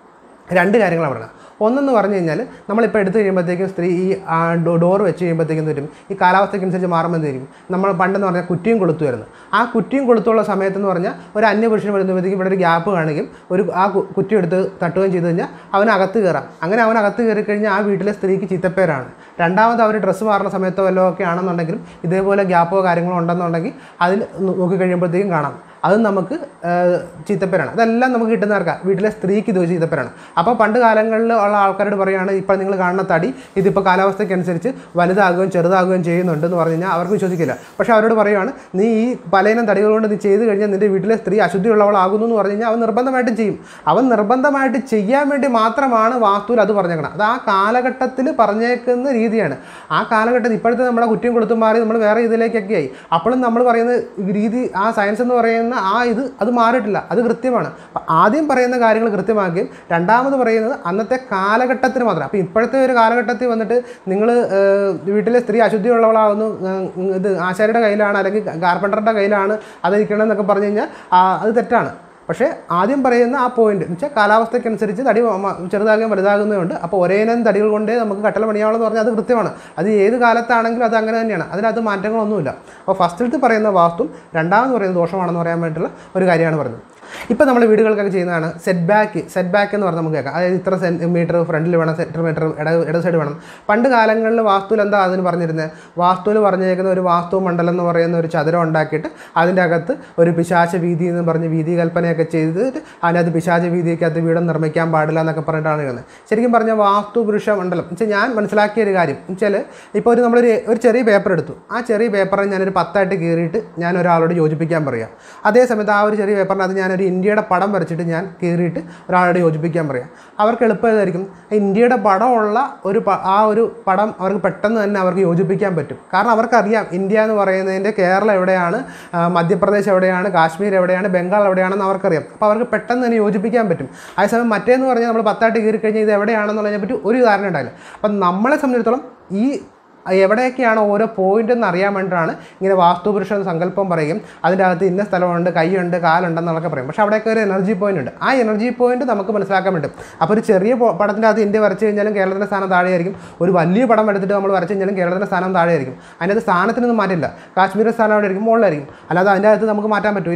രണ്ട് കാര്യങ്ങളാണ് പറയുന്നത്. ഒന്നെന്ന് പറഞ്ഞു കഴിഞ്ഞാൽ നമ്മളിപ്പോൾ എടുത്തു കഴിയുമ്പോഴത്തേക്കും സ്ത്രീ ഈ ഡോർ വെച്ച് കഴിയുമ്പോഴത്തേക്കും വരും ഈ കാലാവസ്ഥയ്ക്കനുസരിച്ച് മാറുമ്പോൾ തരും. നമ്മൾ പണ്ടെന്ന് പറഞ്ഞാൽ കുറ്റിയും കൊളുത്തുമായിരുന്നു. ആ കുറ്റിയും കൊളുത്തുള്ള സമയത്തെന്ന് പറഞ്ഞാൽ ഒരു അന്യപുരുഷന് വരുമ്പോഴത്തേക്കും ഇവിടെ ഒരു ഗ്യാപ്പ് കാണുകയും ഒരു ആ കുറ്റി എടുത്ത് തട്ടുകയും ചെയ്ത് കഴിഞ്ഞാൽ അവനകത്ത് കയറാം. അങ്ങനെ അവനകത്ത് കയറി കഴിഞ്ഞാൽ ആ വീട്ടിലെ സ്ത്രീക്ക് ചീത്തപ്പേരാണ്. രണ്ടാമത് അവർ ഡ്രസ്സ് മാറുന്ന സമയത്തോ വല്ലതും ഒക്കെ ആണെന്നുണ്ടെങ്കിലും ഇതേപോലെ ഗ്യാപ്പോ കാര്യങ്ങളോ ഉണ്ടെന്നുണ്ടെങ്കിൽ അതിൽ നോക്കിക്കഴിയുമ്പോഴത്തേക്കും കാണാം അത് നമുക്ക് ചീത്തപ്പേരാണ്. അതെല്ലാം നമുക്ക് കിട്ടുന്നവർക്കാണ്, വീട്ടിലെ സ്ത്രീക്ക് ഇത് ചീത്തപ്പേരാണ്. അപ്പോൾ പണ്ട് കാലങ്ങളിൽ ഉള്ള ആൾക്കാരോട് പറയുകയാണ് ഇപ്പോൾ നിങ്ങൾ കാണുന്ന തടി ഇതിപ്പോൾ കാലാവസ്ഥയ്ക്കനുസരിച്ച് വലുതാകുകയും ചെറുതാകുകയും ചെയ്യുന്നുണ്ടെന്ന് പറഞ്ഞു കഴിഞ്ഞാൽ അവർക്ക് വിശ്വസിക്കില്ല. പക്ഷേ അവരോട് പറയുകയാണ് നീ ഈ പലയിനം തടികൾ കൊണ്ട് നീ ചെയ്ത് കഴിഞ്ഞാൽ നിൻ്റെ വീട്ടിലെ സ്ത്രീ അശുദ്ധിയുള്ളവളാകുന്നു എന്ന് പറഞ്ഞു കഴിഞ്ഞാൽ അവൻ നിർബന്ധമായിട്ടും ചെയ്യും. അവൻ നിർബന്ധമായിട്ട് ചെയ്യാൻ വേണ്ടി മാത്രമാണ് വാസ്തുവിൽ അത് പറഞ്ഞേക്കണം. അത് ആ കാലഘട്ടത്തിൽ പറഞ്ഞേക്കുന്ന രീതിയാണ്. ആ കാലഘട്ടത്തിൽ ഇപ്പോഴത്തെ നമ്മുടെ കുറ്റിയും കൊളുത്തും മാറി നമ്മൾ വേറെ ഇതിലേക്കൊക്കെ ആയി. അപ്പോഴും നമ്മൾ പറയുന്ന രീതി ആ സയൻസ് എന്ന് പറയുന്ന ആ ഇത് അത് മാറിയിട്ടില്ല, അത് കൃത്യമാണ്. ആദ്യം പറയുന്ന കാര്യങ്ങൾ കൃത്യമാക്കുകയും രണ്ടാമത് പറയുന്നത് അന്നത്തെ കാലഘട്ടത്തിന് മാത്രം. അപ്പോൾ ഇപ്പോഴത്തെ ഒരു കാലഘട്ടത്തിൽ വന്നിട്ട് നിങ്ങൾ വീട്ടിലെ സ്ത്രീ അശുദ്ധിയുള്ളവളാവുന്നു, ഇത് ആശാരിയുടെ കയ്യിലാണ് അല്ലെങ്കിൽ കാർപ്പൻറ്ററുടെ കയ്യിലാണ് അതിരിക്കണം എന്നൊക്കെ പറഞ്ഞു കഴിഞ്ഞാൽ അത് തെറ്റാണ്. പക്ഷേ ആദ്യം പറയുന്ന ആ പോയിന്റ് എന്ന് വെച്ചാൽ കാലാവസ്ഥയ്ക്കനുസരിച്ച് തടി ചെറുതാകുകയും വലുതാകുന്നതുകൊണ്ട് അപ്പോൾ ഒരേ ഇനം തടികൾ കൊണ്ടേ നമുക്ക് കട്ടള പണിയാവണമെന്ന് പറഞ്ഞാൽ അത് കൃത്യമാണ്. അത് ഏത് കാലത്താണെങ്കിലും അത് അങ്ങനെ തന്നെയാണ്, അതിനകത്ത് മാറ്റങ്ങളൊന്നുമില്ല. അപ്പോൾ ഫസ്റ്റിലത്തെ പറയുന്ന വാസ്തുവും രണ്ടാമത് പറയുന്ന ദോഷമാണെന്ന് പറയാൻ വേണ്ടിയിട്ടുള്ള ഒരു കാര്യമാണ് പറഞ്ഞത്. ഇപ്പോൾ നമ്മൾ വീടുകൾക്കൊക്കെ ചെയ്യുന്നതാണ് സെറ്റ് ബാക്ക്. സെറ്റ് ബാക്ക് എന്ന് പറഞ്ഞാൽ നമുക്ക് കേൾക്കാം, അതായത് ഇത്ര സെൻറ്റിമീറ്റർ ഫ്രണ്ടിൽ വേണം, സെൻറ്റർ മീറ്റർ ഇട ഇട സൈഡ് വേണം. പണ്ട് കാലങ്ങളിൽ വാസ്തുവിൽ എന്താ അതിന് പറഞ്ഞിരുന്നത്? വാസ്തുവിൽ പറഞ്ഞിരിക്കുന്ന ഒരു വാസ്തു മണ്ഡലം എന്ന് പറയുന്ന ഒരു ചതുരം ഉണ്ടാക്കിയിട്ട് അതിൻ്റെ അകത്ത് ഒരു പിശാച വീതി എന്ന് പറഞ്ഞ് വീതി കൽപ്പനയൊക്കെ ചെയ്തിട്ട് അതിനകത്ത് പിശാച വീതിക്കകത്ത് വീടും നിർമ്മിക്കാൻ പാടില്ല എന്നൊക്കെ പറഞ്ഞിട്ടാണ് ഇരുന്നത്. ശരിക്കും പറഞ്ഞാൽ വാസ്തു പുരുഷ മണ്ഡലം എന്ന് വെച്ചാൽ ഞാൻ മനസ്സിലാക്കിയ ഒരു കാര്യം എന്ന് വെച്ചാൽ ഇപ്പോൾ ഒരു നമ്മളൊരു ഒരു ചെറിയ പേപ്പർ എടുത്തു, ആ ചെറിയ പേപ്പറിൽ ഞാനൊരു പത്തായിട്ട് കീറിയിട്ട് ഞാൻ ഒരാളോട് യോജിപ്പിക്കാൻ പറയാം. അതേസമയത്ത് ആ ഒരു ചെറിയ പേപ്പറിനകത്ത് ഞാനൊരു ഇന്ത്യയുടെ പടം വരച്ചിട്ട് ഞാൻ കീറിയിട്ട് ഒരാളോട് യോജിപ്പിക്കാൻ പറയാം. അവർക്ക് എളുപ്പമായിരിക്കും. ഇന്ത്യയുടെ പടമുള്ള ഒരു ആ ഒരു പടം അവർക്ക് പെട്ടെന്ന് തന്നെ അവർക്ക് യോജിപ്പിക്കാൻ പറ്റും. കാരണം അവർക്കറിയാം ഇന്ത്യ എന്ന് പറയുന്നതിൻ്റെ കേരളം എവിടെയാണ്, മധ്യപ്രദേശ് എവിടെയാണ്, കാശ്മീർ എവിടെയാണ്, ബംഗാൾ എവിടെയാണെന്ന് അവർക്കറിയാം. അപ്പോൾ അവർക്ക് പെട്ടെന്ന് തന്നെ യോജിപ്പിക്കാൻ പറ്റും. അതേസമയം മറ്റേന്ന് പറഞ്ഞാൽ നമ്മൾ പത്തായിട്ട് കീറി കഴിഞ്ഞാൽ ഇത് എവിടെയാണെന്നുള്ളതിനെ പറ്റി ഒരു ധാരണ ഉണ്ടായില്ല. അപ്പം നമ്മളെ സംബന്ധിച്ചിടത്തോളം ഈ എവിടെയൊക്കെയാണ് ഓരോ പോയിന്റ് എന്ന് അറിയാൻ വേണ്ടിയിട്ടാണ് ഇങ്ങനെ വാസ്തുപുരുഷ സങ്കല്പം പറയുകയും അതിൻ്റെ അകത്ത് ഇന്ന സ്ഥലമുണ്ട്, കൈയുണ്ട്, കാലുണ്ടെന്നൊക്കെ പറയും. പക്ഷേ അവിടെയൊക്കെ ഒരു എനർജി പോയിന്റ് ഉണ്ട്. ആ എനർജി പോയിന്റ് നമുക്ക് മനസ്സിലാക്കാൻ പറ്റും. അപ്പോൾ ഒരു ചെറിയ പടത്തിൻ്റെ അകത്ത് ഇന്ത്യ വരച്ച് കഴിഞ്ഞാലും കേരളത്തിൻ്റെ സ്ഥാനം താഴെയായിരിക്കും. ഒരു വലിയ പടം എടുത്തിട്ട് നമ്മൾ വരച്ച് കഴിഞ്ഞാലും കേരളത്തിൻ്റെ സ്ഥാനം താഴെയായിരിക്കും. അതിനകത്ത് സ്ഥാനത്തിനൊന്നും മാറ്റില്ല. കാശ്മീരിൻ്റെ സ്ഥാനം അവിടെ ആയിരിക്കും, മുകളിലായിരിക്കും. അല്ലാതെ അതിൻ്റെ അകത്ത് നമുക്ക് മാറ്റാൻ പറ്റില്ല.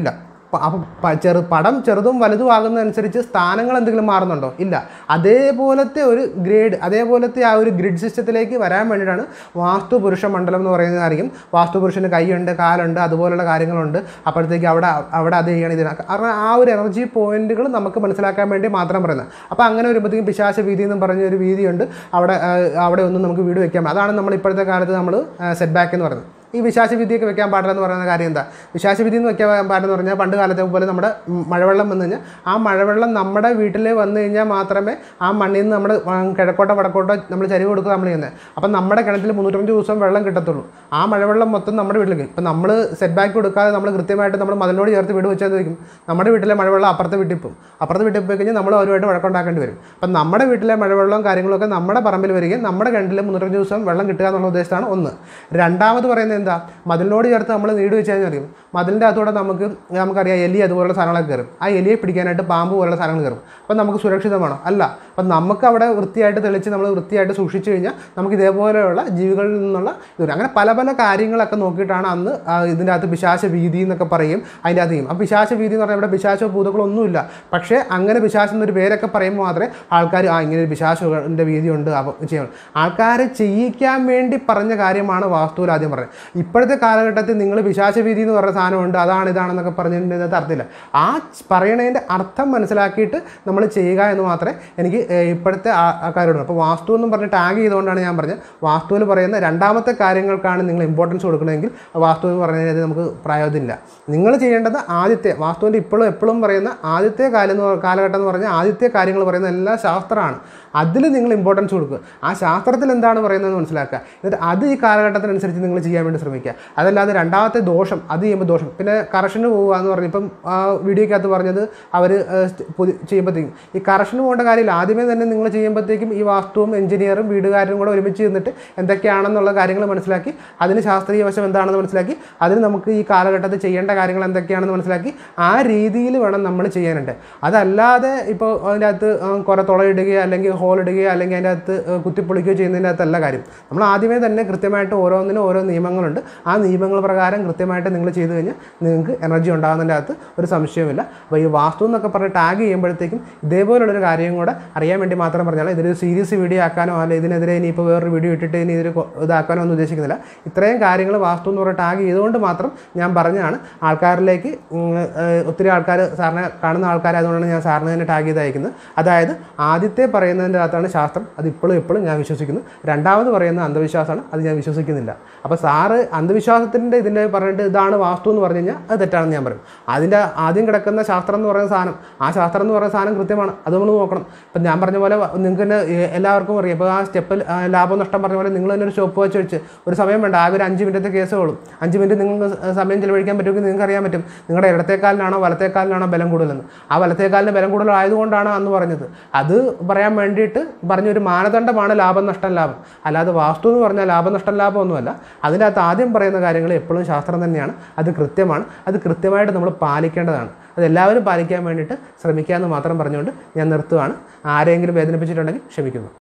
അപ്പം ചെറു പടം ചെറുതും വലുതും ആകുന്നതനുസരിച്ച് സ്ഥാനങ്ങൾ എന്തെങ്കിലും മാറുന്നുണ്ടോ? ഇല്ല. അതേപോലത്തെ ഒരു ഗ്രേഡ്, അതേപോലത്തെ ആ ഒരു ഗ്രിഡ് സിസ്റ്റത്തിലേക്ക് വരാൻ വേണ്ടിയിട്ടാണ് വാസ്തു പുരുഷ മണ്ഡലം എന്ന് പറയുന്നതായിരിക്കും. വാസ്തു പുരുഷന് കൈയുണ്ട്, കാലുണ്ട്, അതുപോലുള്ള കാര്യങ്ങളുണ്ട്. അപ്പോഴത്തേക്ക് അവിടെ അവിടെ അത് ചെയ്യണം, ഇതിന് കാരണം ആ ഒരു എനർജി പോയിന്റുകൾ നമുക്ക് മനസ്സിലാക്കാൻ വേണ്ടി മാത്രം പറയുന്നത്. അപ്പോൾ അങ്ങനെ വരുമ്പോഴത്തേക്കും പിശാച വീതി എന്നും പറഞ്ഞൊരു വീതിയുണ്ട്. അവിടെ അവിടെ ഒന്നും നമുക്ക് വീട് വെക്കാം. അതാണ് നമ്മൾ ഇപ്പോഴത്തെ കാലത്ത് നമ്മൾ സെറ്റ് ബാക്ക് എന്ന് പറയുന്നത്. ഈ വിശാശ വിധിയൊക്കെ വെക്കാൻ പാടില്ലെന്ന് പറയുന്ന കാര്യം എന്താ? വിശാശ വിധി എന്ന് വെക്കാൻ പാടെന്ന് പറഞ്ഞാൽ പണ്ട് കാലത്തെ പോലെ നമ്മുടെ മഴവെള്ളം വന്നു കഴിഞ്ഞാൽ ആ മഴവെള്ളം നമ്മുടെ വീട്ടിൽ വന്നു കഴിഞ്ഞാൽ മാത്രമേ ആ മണ്ണിൽ നിന്ന് നമ്മൾ കിഴക്കോട്ടോ വടക്കോട്ടോ നമ്മൾ ചരിവ് കൊടുക്കുക നമ്മൾ ചെയ്യുന്നത്. അപ്പം നമ്മുടെ കിണറ്റിൽ മുന്നൂറ്റഞ്ച് ദിവസം വെള്ളം കിട്ടത്തുള്ളൂ. ആ മഴവെള്ളം മൊത്തം നമ്മുടെ വീട്ടിലേക്ക്. ഇപ്പം നമ്മൾ സെറ്റ് ബാക്ക് കൊടുക്കാതെ നമ്മൾ കൃത്യമായിട്ട് നമ്മൾ മതിലോട് ചേർത്ത് വീട് വെച്ചാൽ വയ്ക്കും, നമ്മുടെ വീട്ടിലെ മഴവെള്ളം അപ്പുറത്തെ വീട്ടിൽ പോകും. അപ്പുറത്തെ വീട്ടിൽ പോയി കഴിഞ്ഞാൽ നമ്മൾ അവരുമായിട്ട് വഴക്കുണ്ടാക്കേണ്ടി വരും. അപ്പം നമ്മുടെ വീട്ടിലെ മഴവെള്ളവും കാര്യങ്ങളൊക്കെ നമ്മുടെ പറമ്പിൽ വരികയും നമ്മുടെ കിണറ്റിൽ മുന്നൂറ്റഞ്ച് ദിവസം വെള്ളം കിട്ടുക എന്നുള്ള ഉദ്ദേശമാണ് ഒന്ന്. രണ്ടാമത് പറയുന്നത് എന്താ? മതിലിനോട് ചേർത്ത് നമ്മൾ നീട് വെച്ച് കഴിഞ്ഞാൽ അറിയും, മതിലിൻ്റെ അകത്തൂടെ നമുക്ക് നമുക്കറിയാം എലി അതുപോലുള്ള സാധനങ്ങളൊക്കെ കയറും. ആ എലിയെ പിടിക്കാനായിട്ട് പാമ്പ് പോലുള്ള സാധനങ്ങൾ കയറും. അപ്പം നമുക്ക് സുരക്ഷിതമാണോ? അല്ല. അപ്പം നമുക്ക് അവിടെ വൃത്തിയായിട്ട് തെളിച്ച് നമ്മൾ വൃത്തിയായിട്ട് സൂക്ഷിച്ചു കഴിഞ്ഞാൽ നമുക്ക് ഇതേപോലെയുള്ള ജീവികളിൽ നിന്നുള്ള ഇത് അങ്ങനെ പല പല കാര്യങ്ങളൊക്കെ നോക്കിയിട്ടാണ് അന്ന് ഇതിൻ്റെ അകത്ത് പിശാച വീതി എന്നൊക്കെ പറയും. അതിൻ്റെ അകത്ത് ചെയ്യും. ആ പിശാച വീതി എന്ന് പറഞ്ഞാൽ ഇവിടെ പിശാചോ ഭൂതങ്ങളൊന്നുമില്ല. പക്ഷേ അങ്ങനെ പിശാച് എന്നൊരു പേരൊക്കെ പറയുമ്പോൾ മാത്രമേ ആൾക്കാർ ആ ഇങ്ങനെ ഒരു പിശാചിൻ്റെ വീതിയുണ്ട് അപ്പം ചെയ്യണം. ആൾക്കാരെ ചെയ്യിക്കാൻ വേണ്ടി പറഞ്ഞ കാര്യമാണ് വാസ്തുവിൽ ആദ്യം പറഞ്ഞത്. ഇപ്പോഴത്തെ കാലഘട്ടത്തിൽ നിങ്ങൾ പിശാച വീതി എന്ന് പറയുന്ന സാധനമുണ്ട്, അതാണ് ഇതാണെന്നൊക്കെ പറഞ്ഞതിൻ്റെ അർത്ഥമില്ല. ആ പറയണതിൻ്റെ അർത്ഥം മനസ്സിലാക്കിയിട്ട് നമ്മൾ ചെയ്യുക എന്ന് മാത്രമേ എനിക്ക് ഇപ്പോഴത്തെ കാര്യമുള്ളൂ. അപ്പോൾ വാസ്തു എന്നും പറഞ്ഞ് ടാഗ് ചെയ്തുകൊണ്ടാണ് ഞാൻ പറഞ്ഞത് വാസ്തുവിൽ പറയുന്ന രണ്ടാമത്തെ കാര്യങ്ങൾക്കാണ് നിങ്ങൾ ഇമ്പോർട്ടൻസ് കൊടുക്കണമെങ്കിൽ വാസ്തു എന്ന് പറയുന്നത് നമുക്ക് പ്രായോജനമില്ല. നിങ്ങൾ ചെയ്യേണ്ടത് ആദ്യത്തെ വാസ്തുവിൻ്റെ ഇപ്പോഴും എപ്പോഴും പറയുന്ന ആദ്യത്തെ കാലം കാലഘട്ടം എന്ന് പറഞ്ഞാൽ ആദ്യത്തെ കാര്യങ്ങൾ പറയുന്ന എല്ലാ ശാസ്ത്രമാണ്. അതിൽ നിങ്ങൾ ഇമ്പോർട്ടൻസ് കൊടുക്കുക. ആ ശാസ്ത്രത്തിൽ എന്താണ് പറയുന്നതെന്ന് മനസ്സിലാക്കുക. എന്നിട്ട് അത് ഈ കാലഘട്ടത്തിനനുസരിച്ച് നിങ്ങൾ ചെയ്യാൻ വേണ്ടി ശ്രമിക്കുക. അതല്ലാതെ രണ്ടാമത്തെ ദോഷം അത് ചെയ്യുമ്പോൾ ദോഷം പിന്നെ കറക്ഷന് പോവുക എന്ന് പറഞ്ഞ് ഇപ്പം ആ വീഡിയോക്കകത്ത് പറഞ്ഞത് അവർ ചെയ്യുമ്പോഴത്തേക്കും ഈ കറക്ഷന് പോകേണ്ട കാര്യമില്ല. ആദ്യമേ തന്നെ നിങ്ങൾ ചെയ്യുമ്പോഴത്തേക്കും ഈ വാസ്തുവും എഞ്ചിനീയറും വീടുകാരും കൂടെ ഒരുമിച്ച് നിന്നിട്ട് എന്തൊക്കെയാണെന്നുള്ള കാര്യങ്ങൾ മനസ്സിലാക്കി അതിന് ശാസ്ത്രീയ വശം എന്താണെന്ന് മനസ്സിലാക്കി അതിന് നമുക്ക് ഈ കാലഘട്ടത്തിൽ ചെയ്യേണ്ട കാര്യങ്ങൾ എന്തൊക്കെയാണെന്ന് മനസ്സിലാക്കി ആ രീതിയിൽ വേണം നമ്മൾ ചെയ്യാനുണ്ട്. അതല്ലാതെ ഇപ്പോൾ അതിൻ്റെ അകത്ത് കുറേ തുളയിടുകയോ അല്ലെങ്കിൽ ഹോൾ ഇടുകയോ അല്ലെങ്കിൽ അതിൻ്റെ അകത്ത് കുത്തിപ്പൊളിക്കുകയോ ചെയ്യുന്നതിൻ്റെ അകത്തല്ല കാര്യം. നമ്മൾ ആദ്യമേ തന്നെ കൃത്യമായിട്ട് ഓരോന്നിനും ഓരോ നിയമങ്ങളുണ്ട്. ആ നിയമങ്ങൾ പ്രകാരം കൃത്യമായിട്ട് നിങ്ങൾ ചെയ്തു കഴിഞ്ഞാൽ നിങ്ങൾക്ക് എനർജി ഉണ്ടാകുന്നതിൻ്റെ അകത്ത് ഒരു സംശയമില്ല. അപ്പോൾ ഈ വാസ്തു എന്നൊക്കെ പറഞ്ഞ് ടാഗ് ചെയ്യുമ്പോഴത്തേക്കും ഇതേപോലുള്ളൊരു കാര്യം കൂടെ അറിയാൻ വേണ്ടി മാത്രം പറഞ്ഞാൽ ഇതൊരു സീരിയസ് വീഡിയോ ആക്കാനോ അല്ല ഇതിനെതിരെ ഇനിയിപ്പോൾ വേറൊരു വീഡിയോ ഇട്ടിട്ട് ഇനി ഇതൊരു ഇതാക്കാനോ ഒന്നും ഉദ്ദേശിക്കുന്നില്ല. ഇത്രയും കാര്യങ്ങൾ വാസ്തു എന്ന് പറഞ്ഞ് ടാഗ് ചെയ്തുകൊണ്ട് മാത്രം ഞാൻ പറഞ്ഞാണ്. ആൾക്കാരിലേക്ക് ഒത്തിരി ആൾക്കാർ സാറിനെ കാണുന്ന ആൾക്കാരായതുകൊണ്ടാണ് ഞാൻ സാറിന് തന്നെ ടാഗ് ചെയ്ത് അയക്കുന്നത്. അതായത് ആദ്യത്തെ പറയുന്നതിൻ്റെ അകത്താണ് ശാസ്ത്രം, അത് ഇപ്പോഴും എപ്പോഴും ഞാൻ വിശ്വസിക്കുന്നു. രണ്ടാമത് പറയുന്ന അന്ധവിശ്വാസമാണ്, അത് ഞാൻ വിശ്വസിക്കുന്നില്ല. അപ്പോൾ സാറ് അന്ധവിശ്വാസത്തിൻ്റെ ഇതിൻ്റെ പറഞ്ഞിട്ട് ഇതാണ് വാസ്തു എന്ന് പറഞ്ഞു കഴിഞ്ഞാൽ അത് തെറ്റാണെന്ന് ഞാൻ പറയും. അതിൻ്റെ ആദ്യം കിടക്കുന്ന ശാസ്ത്രം എന്ന് പറയുന്ന സാധനം ആ ശാസ്ത്രം എന്ന് പറയുന്ന സാധനം കൃത്യമാണ്, അത് നമ്മൾ നോക്കണം. ഇപ്പം ഞാൻ പറഞ്ഞ പോലെ നിങ്ങൾക്ക് തന്നെ എല്ലാവർക്കും അറിയാം. ഇപ്പോൾ ആ സ്റ്റെപ്പ് ലാഭം നഷ്ടം പറഞ്ഞ പോലെ നിങ്ങൾ തന്നെ ഒരു സ്റ്റോപ്പ് വെച്ച് വെച്ച് ഒരു സമയം വേണ്ട, ആകെ ഒരു അഞ്ച് മിനിറ്റത്തെ കേസുകളും അഞ്ച് മിനിറ്റ് നിങ്ങൾക്ക് സമയം ചിലവഴിക്കാൻ പറ്റുമെങ്കിൽ നിങ്ങൾക്ക് അറിയാൻ പറ്റും നിങ്ങളുടെ ഇടത്തേക്കാലിനാണോ വലത്തേക്കാലിനാണോ ബലം കൂടുതലെന്ന്. ആ വലത്തേക്കാലിന് ബലം കൂടുതലായതുകൊണ്ടാണ് അന്ന് പറഞ്ഞത്. അത് പറയാൻ വേണ്ടിയിട്ട് പറഞ്ഞൊരു മാനദണ്ഡമാണ് ലാഭം നഷ്ടം ലാഭം. അല്ലാതെ വാസ്തു എന്ന് പറഞ്ഞാൽ ലാഭം നഷ്ടം ലാഭം ഒന്നുമല്ല. അതിൻ്റെ അകത്ത് ആദ്യം പറയുന്ന കാര്യങ്ങൾ എപ്പോഴും ശാസ്ത്രം തന്നെയാണ്, അത് കൃത്യമാണ്, അത് കൃത്യമായിട്ട് നമ്മൾ പാലിക്കേണ്ടതാണ്. അതെല്ലാവരും പാലിക്കാൻ വേണ്ടിയിട്ട് ശ്രമിക്കാമെന്ന് മാത്രം പറഞ്ഞുകൊണ്ട് ഞാൻ നിർത്തുകയാണ്. ആരെങ്കിലും വേദനിപ്പിച്ചിട്ടുണ്ടെങ്കിൽ ക്ഷമിക്കുന്നു.